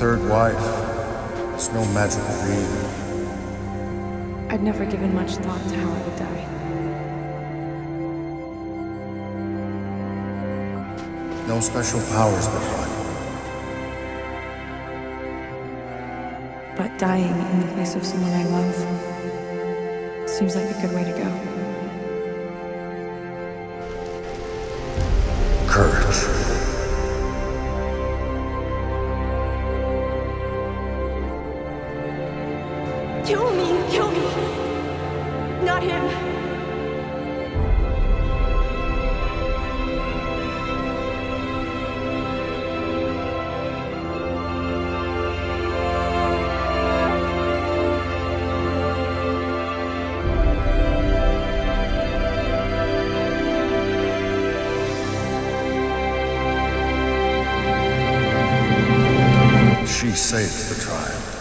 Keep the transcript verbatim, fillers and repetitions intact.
third wife is no magical being. I'd never given much thought to how I would die. No special powers but one. But dying in the place of someone I love seems like a good way to go. Courage. Kill me! Kill me! Not him! She saved the tribe.